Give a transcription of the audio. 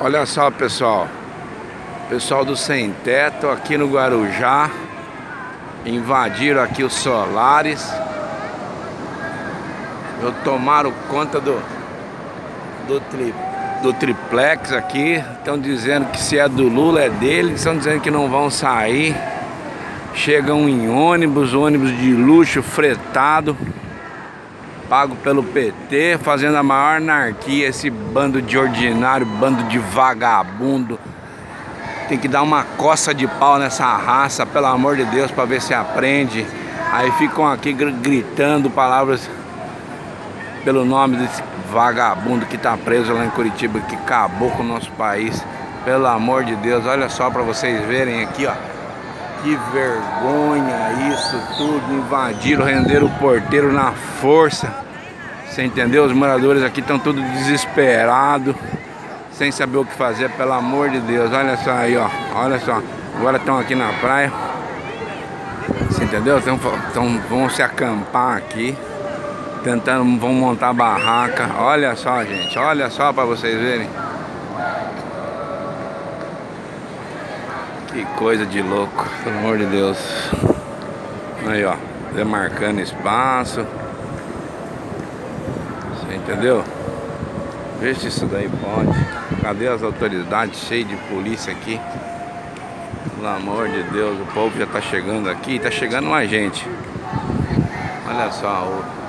Olha só, pessoal. Pessoal do Sem Teto aqui no Guarujá invadiram aqui os solares. Tomaram conta do triplex aqui. Estão dizendo que se é do Lula é dele. Estão dizendo que não vão sair. Chegam em ônibus de luxo fretado, pago pelo PT, fazendo a maior anarquia. Esse bando de ordinário, bando de vagabundo. Tem que dar uma coça de pau nessa raça, pelo amor de Deus, para ver se aprende. Aí ficam aqui gritando palavras pelo nome desse vagabundo que tá preso lá em Curitiba, que acabou com o nosso país. Pelo amor de Deus, olha só para vocês verem aqui, ó. Que vergonha isso tudo. Invadiram, renderam o porteiro na força. Você entendeu? Os moradores aqui estão todos desesperados, sem saber o que fazer, pelo amor de Deus. Olha só aí, ó. Olha só. Agora estão aqui na praia. Você entendeu? Vão se acampar aqui. Vão montar barraca. Olha só, gente. Olha só para vocês verem. Que coisa de louco, pelo amor de Deus. Aí, ó, demarcando espaço. Você entendeu? Vê se isso daí pode. Cadê as autoridades cheias de polícia aqui? Pelo amor de Deus, o povo já tá chegando aqui. Tá chegando mais gente. Olha só.